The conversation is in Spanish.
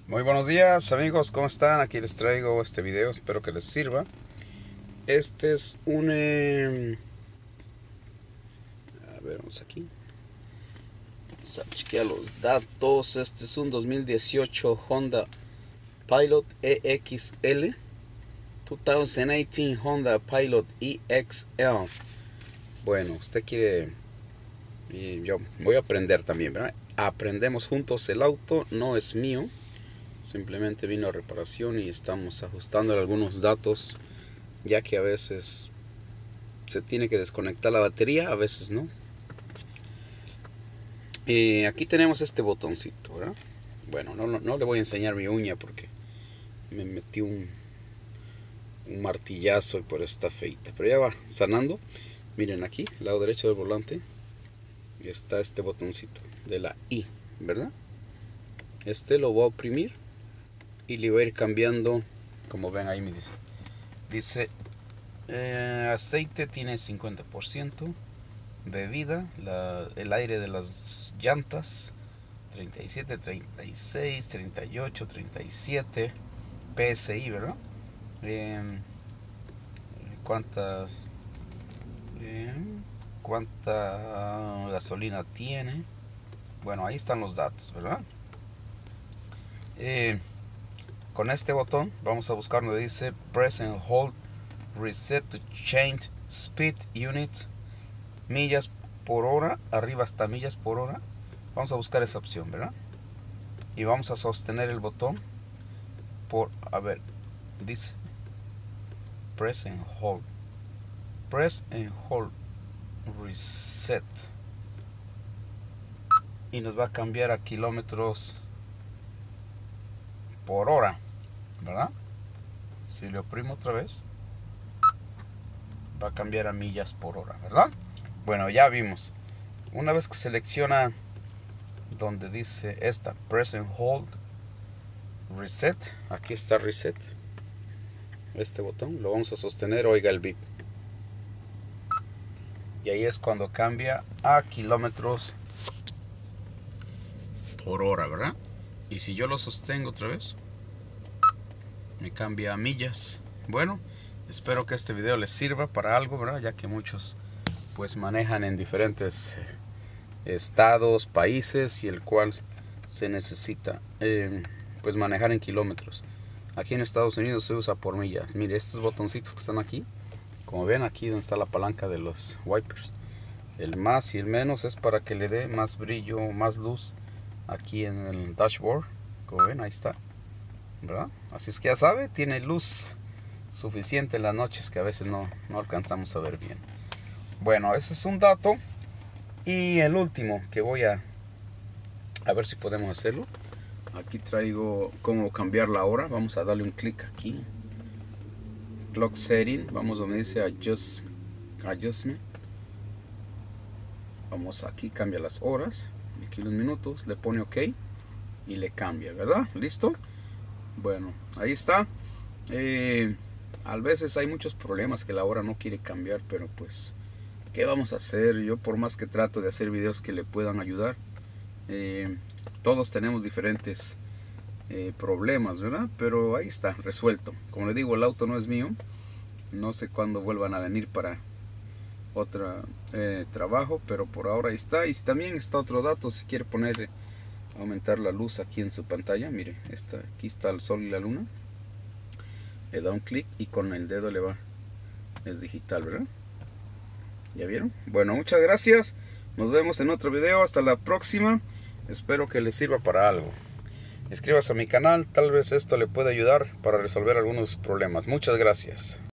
Muy buenos días amigos, ¿cómo están? Aquí les traigo este video, espero que les sirva. Este es un... a ver, vamos aquí. Vamos a chequear los datos. Este es un 2018 Honda Pilot EXL. 2018 Honda Pilot EXL. Bueno, usted quiere... y yo voy a aprender también, ¿verdad? Aprendemos juntos, el auto no es mío. Simplemente vino a reparación y estamos ajustando algunos datos, ya que a veces se tiene que desconectar la batería, a veces no. Aquí tenemos este botoncito, ¿verdad? Bueno, no le voy a enseñar mi uña porque me metí un martillazo y por eso está feita, pero ya va sanando. Miren aquí, lado derecho del volante, y está este botoncito de la I, ¿verdad? Este lo voy a oprimir y le voy a ir cambiando, como ven ahí me dice aceite tiene 50% de vida, el aire de las llantas 37, 36, 38, 37 PSI, ¿verdad? ¿Cuánta gasolina tiene? Bueno, ahí están los datos, ¿verdad? Con este botón vamos a buscar donde dice Press and Hold Reset to Change Speed Unit, millas por hora, arriba hasta millas por hora. Vamos a buscar esa opción, ¿verdad? Y vamos a sostener el botón por, a ver, dice Press and Hold. Press and Hold Reset. Y nos va a cambiar a kilómetros por hora, ¿verdad? Si le oprimo otra vez, va a cambiar a millas por hora, ¿verdad? Bueno, ya vimos. Una vez que selecciona donde dice esta Press and Hold Reset, aquí está Reset, este botón lo vamos a sostener, oiga el beep, y ahí es cuando cambia a kilómetros por hora, ¿verdad? Y si yo lo sostengo otra vez, me cambia a millas. Bueno, espero que este video les sirva para algo, ¿verdad? Ya que muchos pues manejan en diferentes estados, países, y el cual se necesita pues manejar en kilómetros. Aquí en Estados Unidos se usa por millas. Mire, estos botoncitos que están aquí, como ven aquí donde está la palanca de los wipers, el más y el menos es para que le dé más brillo, más luz aquí en el dashboard. Como ven, ahí está, ¿verdad? Así es que ya sabe, tiene luz suficiente en las noches que a veces no alcanzamos a ver bien. Bueno, ese es un dato. Y el último que voy a ver si podemos hacerlo. Aquí traigo cómo cambiar la hora. Vamos a darle un clic aquí, clock setting, vamos donde dice adjustment. Vamos aquí, cambia las horas, aquí los minutos, le pone ok y le cambia, ¿verdad? Listo. Bueno, ahí está. A veces hay muchos problemas que la hora no quiere cambiar, pero pues ¿qué vamos a hacer? Yo por más que trato de hacer videos que le puedan ayudar, todos tenemos diferentes problemas, ¿verdad? Pero ahí está, resuelto. Como le digo, el auto no es mío. No sé cuándo vuelvan a venir para otro trabajo, pero por ahora ahí está. Y también está otro dato, si quiere poner, aumentar la luz aquí en su pantalla. Mire, aquí está el sol y la luna. Le da un clic y con el dedo le va, es digital, ¿verdad? ¿Ya vieron? Bueno, muchas gracias. Nos vemos en otro video. Hasta la próxima. Espero que les sirva para algo. Inscríbase a mi canal. Tal vez esto le pueda ayudar para resolver algunos problemas. Muchas gracias.